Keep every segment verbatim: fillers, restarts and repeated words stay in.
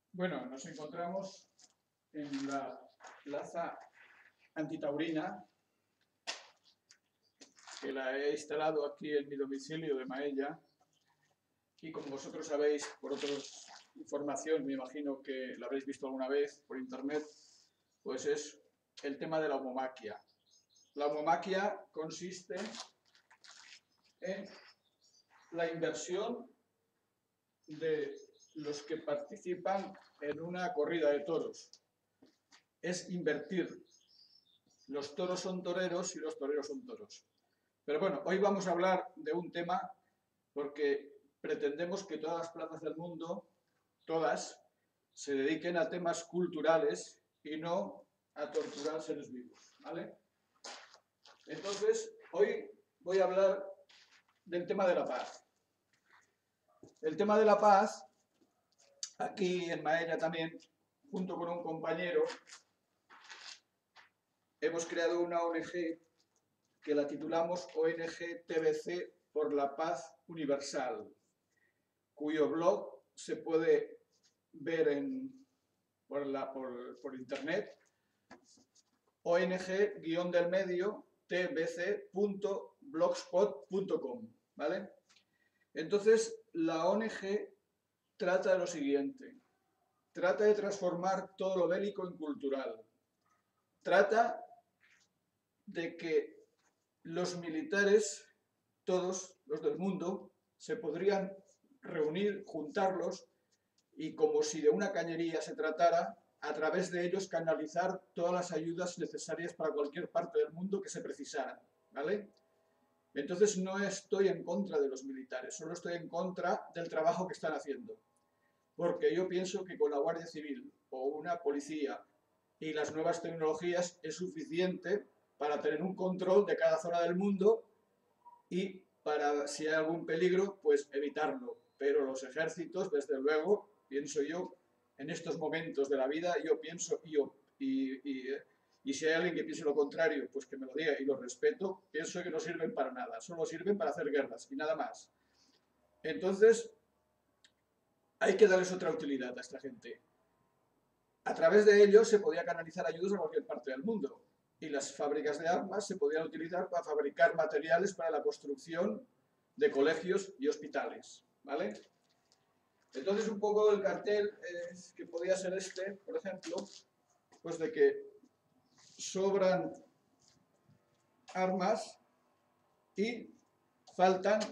Bueno, nos encontramos en la plaza antitaurina, que la he instalado aquí en mi domicilio de Maella, y como vosotros sabéis, por otra información, me imagino que la habréis visto alguna vez por internet, pues es el tema de la homomaquia. La homomaquia consiste en la inversión de los que participan en una corrida de toros. Es invertir. Los toros son toreros y los toreros son toros. Pero bueno, hoy vamos a hablar de un tema porque pretendemos que todas las plazas del mundo, todas, se dediquen a temas culturales y no a torturar seres vivos, ¿vale? Entonces, hoy voy a hablar del tema de la paz. El tema de la paz, aquí en Maella también, junto con un compañero, hemos creado una O N Ge que la titulamos O N Ge T B C por la Paz Universal, cuyo blog se puede ver en, por, la, por, por internet, O N G del medio T B C punto blogspot punto com, ¿vale? Entonces, la O N Ge trata de lo siguiente: trata de transformar todo lo bélico en cultural. Trata de que los militares, todos los del mundo, se podrían reunir, juntarlos, y como si de una cañería se tratara, a través de ellos canalizar todas las ayudas necesarias para cualquier parte del mundo que se precisaran, ¿vale? Entonces no estoy en contra de los militares, solo estoy en contra del trabajo que están haciendo. Porque yo pienso que con la Guardia Civil o una policía y las nuevas tecnologías es suficiente para tener un control de cada zona del mundo y para, si hay algún peligro, pues evitarlo. Pero los ejércitos, desde luego, pienso yo, en estos momentos de la vida, yo pienso, yo, y, y, y si hay alguien que piense lo contrario, pues que me lo diga y lo respeto, pienso que no sirven para nada, solo sirven para hacer guerras y nada más. Entonces, hay que darles otra utilidad a esta gente. A través de ellos se podía canalizar ayudas a cualquier parte del mundo y las fábricas de armas se podían utilizar para fabricar materiales para la construcción de colegios y hospitales, ¿vale? Entonces, un poco el cartel es que podía ser este, por ejemplo, pues de que sobran armas y faltan,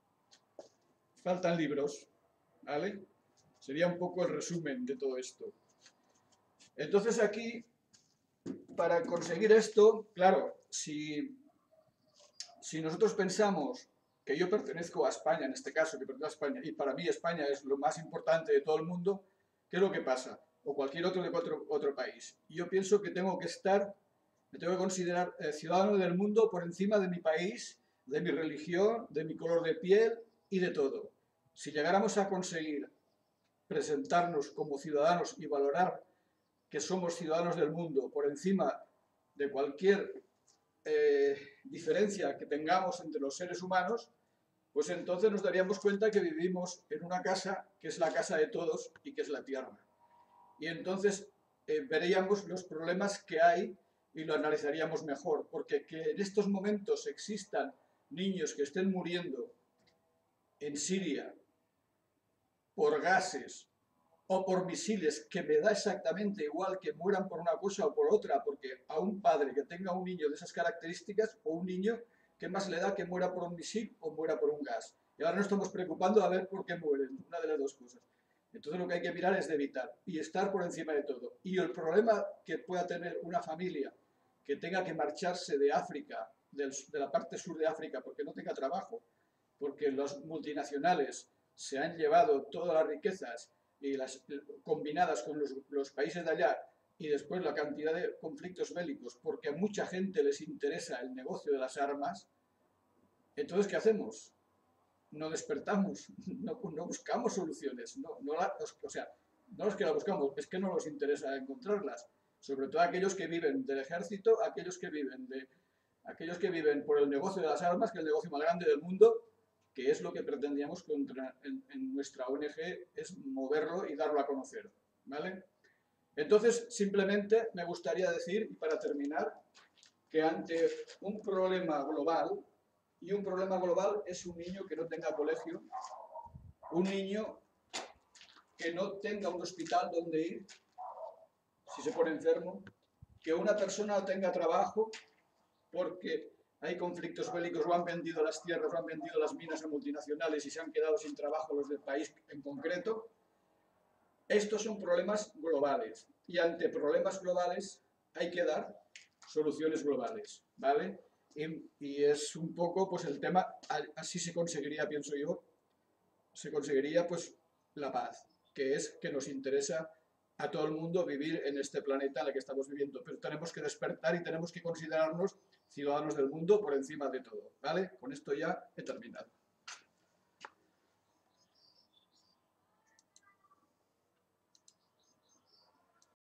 faltan libros, ¿vale? Sería un poco el resumen de todo esto. Entonces aquí, para conseguir esto, claro, si, si nosotros pensamos que yo pertenezco a España, en este caso, que pertenezco a España, y para mí España es lo más importante de todo el mundo, ¿qué es lo que pasa? O cualquier otro de otro, otro país. Y yo pienso que tengo que estar, me tengo que considerar eh, ciudadano del mundo por encima de mi país, de mi religión, de mi color de piel y de todo. Si llegáramos a conseguir presentarnos como ciudadanos y valorar que somos ciudadanos del mundo por encima de cualquier eh, diferencia que tengamos entre los seres humanos, pues entonces nos daríamos cuenta que vivimos en una casa que es la casa de todos y que es la tierra. Y entonces eh, veríamos los problemas que hay y lo analizaríamos mejor, porque que en estos momentos existan niños que estén muriendo en Siria por gases o por misiles, que me da exactamente igual que mueran por una cosa o por otra, porque a un padre que tenga un niño de esas características, o un niño, ¿qué más le da que muera por un misil o muera por un gas? Y ahora nos estamos preocupando a ver por qué mueren, una de las dos cosas. Entonces lo que hay que mirar es de evitar y estar por encima de todo. Y el problema que pueda tener una familia que tenga que marcharse de África, del, de la parte sur de África, porque no tenga trabajo, porque los multinacionales se han llevado todas las riquezas y las combinadas con los, los países de allá, y después la cantidad de conflictos bélicos, porque a mucha gente les interesa el negocio de las armas, entonces ¿qué hacemos? No despertamos, no, no buscamos soluciones, no, no la, o sea, no es que la buscamos, es que no nos interesa encontrarlas, sobre todo aquellos que viven del ejército, aquellos que viven de, aquellos que viven por el negocio de las armas, que es el negocio más grande del mundo, que es lo que pretendíamos contra, en, en nuestra O N Ge, es moverlo y darlo a conocer. ¿vale? Entonces, simplemente me gustaría decir, y para terminar, que ante un problema global, y un problema global es un niño que no tenga colegio, un niño que no tenga un hospital donde ir si se pone enfermo, que una persona no tenga trabajo porque hay conflictos bélicos o han vendido las tierras o han vendido las minas a multinacionales y se han quedado sin trabajo los del país en concreto. Estos son problemas globales y ante problemas globales hay que dar soluciones globales, ¿vale? Y, y es un poco pues el tema, así se conseguiría, pienso yo, se conseguiría pues la paz, que es que nos interesa a todo el mundo vivir en este planeta en el que estamos viviendo, pero tenemos que despertar y tenemos que considerarnos ciudadanos del mundo por encima de todo, ¿vale? Con esto ya he terminado.